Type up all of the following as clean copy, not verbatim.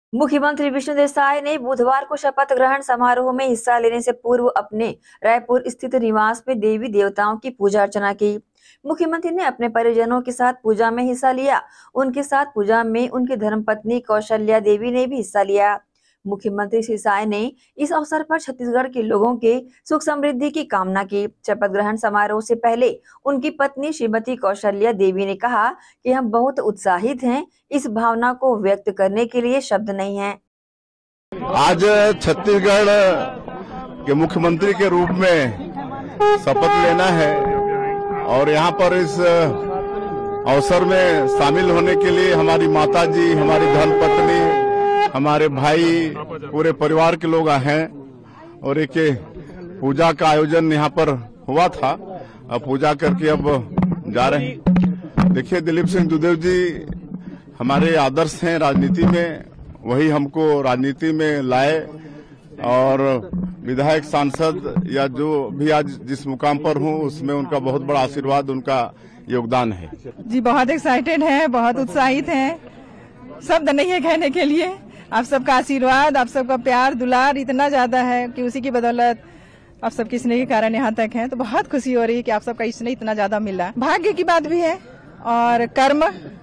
मुख्यमंत्री विष्णुदेव साय ने बुधवार को शपथ ग्रहण समारोह में हिस्सा लेने से पूर्व अपने रायपुर स्थित निवास में देवी देवताओं की पूजा अर्चना की। मुख्यमंत्री ने अपने परिजनों के साथ पूजा में हिस्सा लिया। उनके साथ पूजा में उनकी धर्मपत्नी कौशल्या देवी ने भी हिस्सा लिया। मुख्यमंत्री श्री साय ने इस अवसर पर छत्तीसगढ़ के लोगों के सुख समृद्धि की कामना की। शपथ ग्रहण समारोह से पहले उनकी पत्नी श्रीमती कौशल्या देवी ने कहा कि हम बहुत उत्साहित हैं। इस भावना को व्यक्त करने के लिए शब्द नहीं हैं। आज छत्तीसगढ़ के मुख्यमंत्री के रूप में शपथ लेना है और यहाँ पर इस अवसर में शामिल होने के लिए हमारी माताजी, हमारी धर्मपत्नी, हमारे भाई, पूरे परिवार के लोग हैं और एक पूजा का आयोजन यहाँ पर हुआ था। अब पूजा करके अब जा रहे हैं। देखिए, दिलीप सिंह दुदेव जी हमारे आदर्श हैं राजनीति में, वही हमको राजनीति में लाए और विधायक, सांसद या जो भी आज जिस मुकाम पर हूँ उसमें उनका बहुत बड़ा आशीर्वाद, उनका योगदान है। जी बहुत एक्साइटेड है, बहुत उत्साहित है, शब्द नहीं है कहने के लिए। आप सबका आशीर्वाद, आप सबका प्यार दुलार इतना ज्यादा है कि उसी की बदौलत आप सबके स्नेह के कारण यहाँ तक हैं। तो बहुत खुशी हो रही है कि आप सबका स्नेह इतना ज्यादा मिला। भाग्य की बात भी है और कर्म,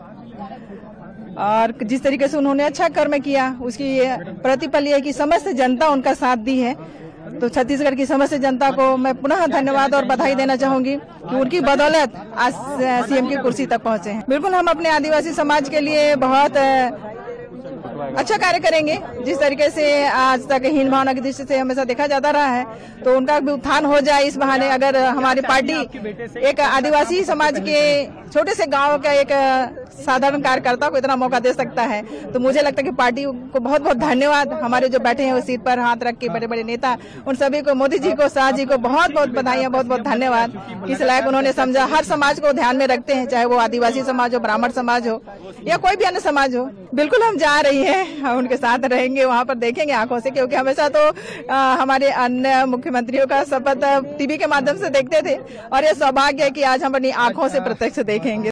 और जिस तरीके से उन्होंने अच्छा कर्म किया उसकी प्रतिफल ये है कि समस्त जनता उनका साथ दी है। तो छत्तीसगढ़ की समस्त जनता को मैं पुनः धन्यवाद और बधाई देना चाहूंगी कि उनकी बदौलत आज सीएम की कुर्सी तक पहुंचे हैं। बिल्कुल हम अपने आदिवासी समाज के लिए बहुत अच्छा कार्य करेंगे। जिस तरीके से आज तक हीन भावना की दृष्टि से हमेशा देखा जाता रहा है, तो उनका भी उत्थान हो जाए। इस बहाने अगर हमारी पार्टी एक आदिवासी समाज के छोटे से गांव का एक साधारण कार्यकर्ता को इतना मौका दे सकता है, तो मुझे लगता है कि पार्टी को बहुत बहुत धन्यवाद। हमारे जो बैठे हैं उस सीट पर हाथ रख के बड़े बड़े नेता, उन सभी को, मोदी जी को, शाह जी को बहुत बहुत बधाइयां, बहुत बहुत धन्यवाद। किस लायक उन्होंने समझा, हर समाज को ध्यान में रखते हैं, चाहे वो आदिवासी समाज हो, ब्राह्मण समाज हो या कोई भी अन्य समाज हो। बिल्कुल हम जा रही हैं, हम उनके साथ रहेंगे, वहाँ पर देखेंगे आंखों से, क्योंकि हमेशा तो हमारे अन्य मुख्यमंत्रियों का शपथ टीवी के माध्यम से देखते थे और ये सौभाग्य है कि आज हम अपनी आंखों से प्रत्यक्ष देखेंगे।